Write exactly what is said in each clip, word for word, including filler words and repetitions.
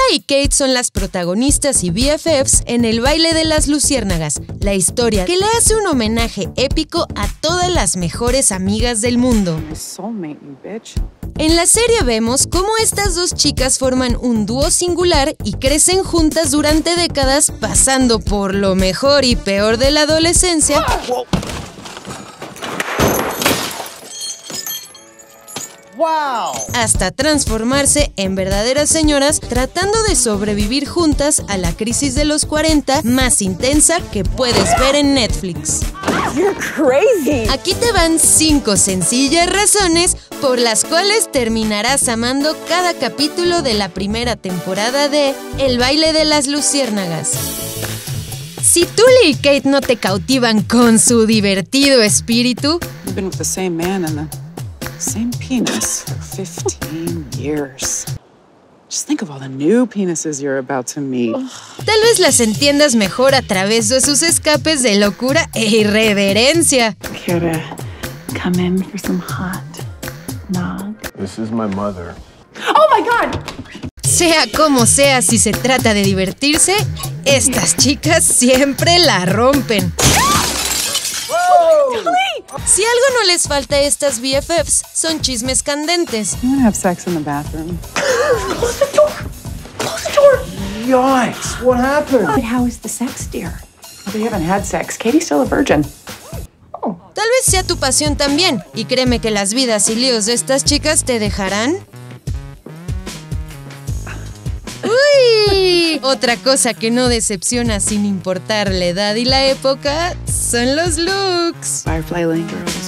y Kate son las protagonistas y B F Fs en El baile de las luciérnagas, la historia que le hace un homenaje épico a todas las mejores amigas del mundo. En la serie vemos cómo estas dos chicas forman un dúo singular y crecen juntas durante décadas, pasando por lo mejor y peor de la adolescencia Wow. hasta transformarse en verdaderas señoras, tratando de sobrevivir juntas a la crisis de los cuarenta más intensa que puedes ver en Netflix. You're crazy. Aquí te van cinco sencillas razones por las cuales terminarás amando cada capítulo de la primera temporada de El baile de las luciérnagas. Si Tully y Kate no te cautivan con su divertido espíritu, You've been with the same man and the same penis for fifteen years. Just think of all the new penises you're about to meet. tal vez las entiendas mejor a través de sus escapes de locura e irreverencia. Care to come in for some hot nog? This is my mother. Oh my God! Sea como sea, si se trata de divertirse, estas chicas siempre la rompen. Si algo no les falta a estas B F Fs, son chismes candentes. You wanna have sex in the bathroom? Close the door. Close the door. Yikes! What happened? But how is the sex, dear? They haven't had sex. Katie's still a virgin. Tal vez sea tu pasión también, y créeme que las vidas y líos de estas chicas te dejarán... ¡Uy! Otra cosa que no decepciona sin importar la edad y la época son los looks. Firefly Lane Girls.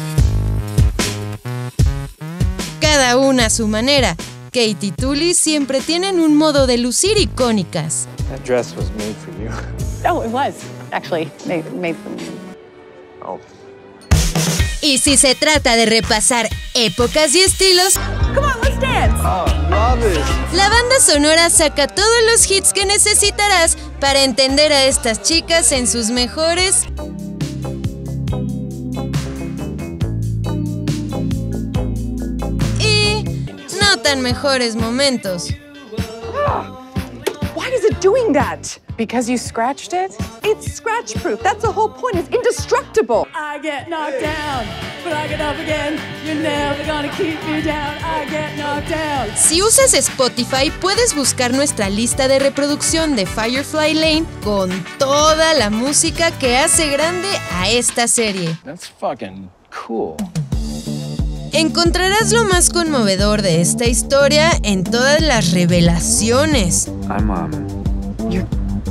Cada una a su manera. Kate y Tully siempre tienen un modo de lucir icónicas. That dress was made for you. Oh, it was actually made, made for me. Oh. Y si se trata de repasar épocas y estilos, Come on, let's dance. Oh, love it. la banda sonora saca todos los hits que necesitarás para entender a estas chicas en sus mejores y no tan mejores momentos. Why is it doing that? Because you scratched it? It's scratch proof. That's the whole point. It's indestructible. I get knocked down, but I get up again. You're never gonna keep me down. I get knocked down. Si usas Spotify, puedes buscar nuestra lista de reproducción de Firefly Lane con toda la música que hace grande a esta serie. That's fucking cool. Encontrarás lo más conmovedor de esta historia en todas las revelaciones, I'm um. You're...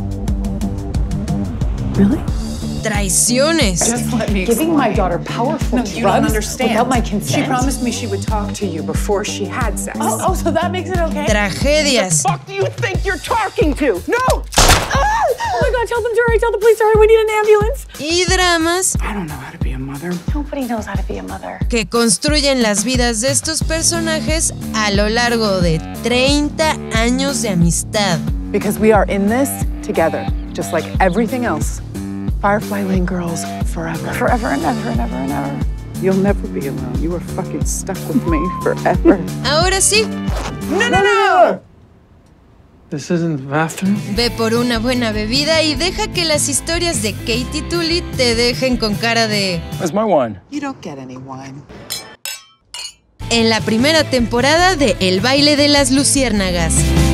Really? traiciones, Just let me Giving explain. my daughter powerful No, drugs you don't understand. without my consent. She promised me she would talk to you before she had sex. Oh, oh, so that makes it okay? tragedias, Fuck do you think you're talking to? No! Oh my God, tell them to hurry, tell the police to hurry, we need an ambulance. y dramas I don't know how to be a mother. Nobody knows how to be a mother. que construyen las vidas de estos personajes a lo largo de treinta años de amistad. Because we are in this together, just like everything else. Firefly Lane Girls forever. Forever and ever and ever and ever. You'll never be alone. You are fucking stuck with me forever. Ahora sí, No, no, no! This isn't the bathroom? ve por una buena bebida y deja que las historias de Kate y Tully te dejen con cara de... Where's my wine? You don't get any wine. En la primera temporada de El baile de las luciérnagas.